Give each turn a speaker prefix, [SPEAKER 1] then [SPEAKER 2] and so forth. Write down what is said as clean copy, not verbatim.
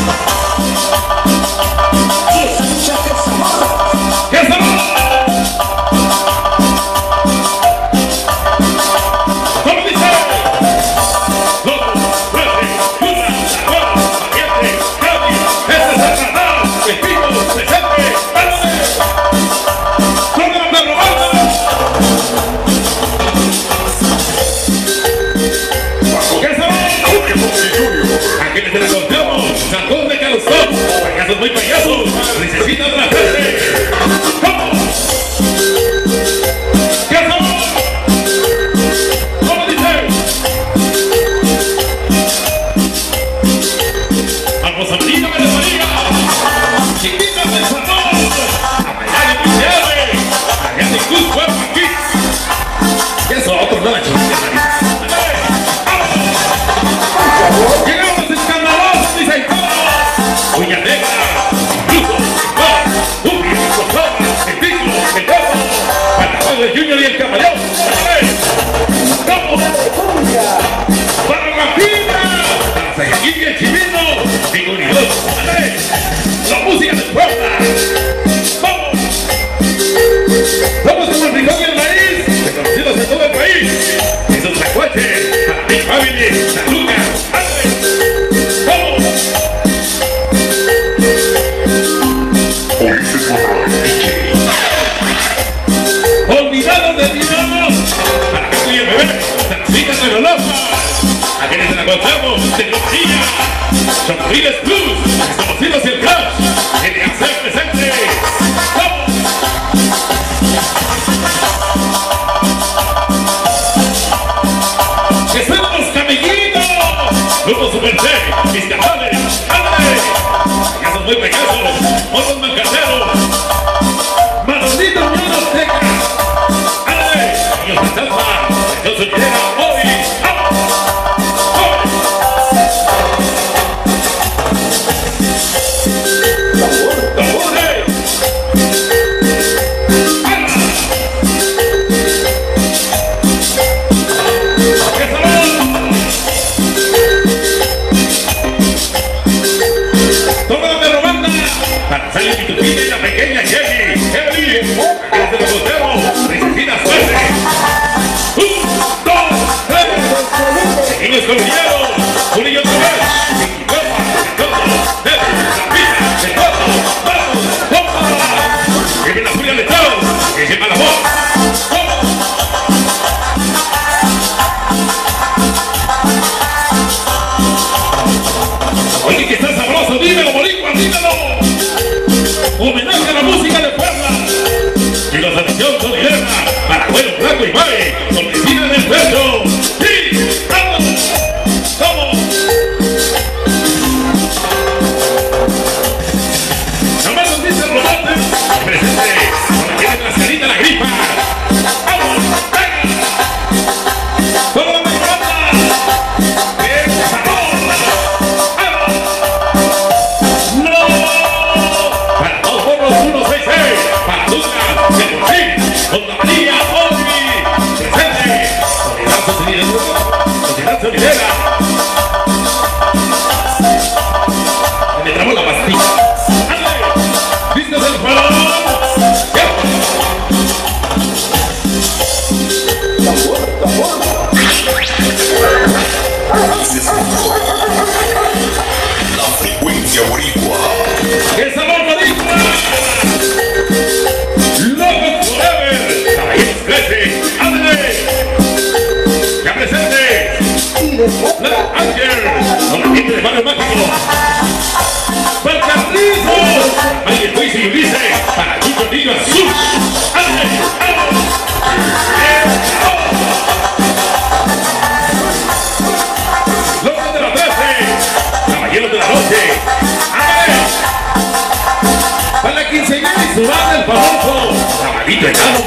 [SPEAKER 1] Payasos muy payasos, necesitan la gente. ¡Vamos! ¿Qué hacemos? ¿Cómo dice? Vamos a Marina, María, chiquitas del salón, a bailar en Miseave, allá de Cusco, aquí. ¿Qué es otro? No la chulita, ¡vamos! Llegamos escandalosos, dice el coro. Uña negra, incluso, cumbia, cosoma, el pico, el copo, para el Junior y el Camaleón. ¡Vamos! ¡Para la fibra! ¡Para Sayaquín y el Chimino! ¡Figuridad! ¡Dale! ¡La música del Puebla! ¡Vamos! ¡Vamos con el frijol y el maíz! ¡Reconocidos en todo el país! ¡Esos tacuaches! ¡A la Big Family! ¡La Luca! Olvidados de tirarnos para que estoy el bebé, transmitan de Lolosa. A quienes se la contamos de Costilla, Chocoriles Plus, desconocidos y el Crash, el hacer presente. ¡Vamos! ¡Que son los camellitos! Grupo Super C, mis cabales, ¡ándale! Payasos muy pegasos, motos mancateros. ¡Manolito Manos Teca! ¡Ándale! ¡Niños de Salva! ¡Yo soy Llega hoy! ¡Vamos! ¡Hoy! ¡Tambores! ¡Anda! ¡Qué sabor! ¡Toma la perro banda! Para salir mi tupita y la pequeña Jenny. ¡Jenny! ¡Desde los boteros! ¡Necesita suerte! ¡1, 2, 3! ¡Seguimos con Guillermo! ¡Un y otra vez! ¡Y copa! ¡Todo! ¡Debe! ¡La pita! ¡El coto! ¡Vamos! ¡Opa! ¡Que viene la furia letal! ¡Que lleva la voz! ¡Vamos! Oye, que está sabroso, dímelo, boricua, dímelo. Homenaje a la música de Puebla. Y la tradición sonidera para Bueno, Blanco y May, con vecina del pecho. ¡Sí! ¡Vamos! ¡Vamos! Nomás nos dice Rodante, presente, con la que tiene la carita la gripa. ¡Vamos! ¡Venga! ¡Todo la banda! ¡Qué sabor! Con la María Olvi, presente, Sociedad Sonidera. Me trabó la pastilla. ¡Ándale! ¡Listos del balón!
[SPEAKER 2] La frecuencia boricua.
[SPEAKER 1] ¡Qué sabor boricua! ¡Locos Forever! ¡Caballeros crece! ¡Ándale! ¡Ya presente! ¡La Ángel! ¡Con la gente de Barrio Mágico! ¡Para el Carrizo! ¡Alguien Luis y Ulises! ¡Para Chucho Niño Azul! ¡Ándale! ¡Vamos! ¡Locos de la 13! ¡Caballeros de la Noche! ¡Ándale! Para la quinceañera y su banda el famoso Cabalito Enano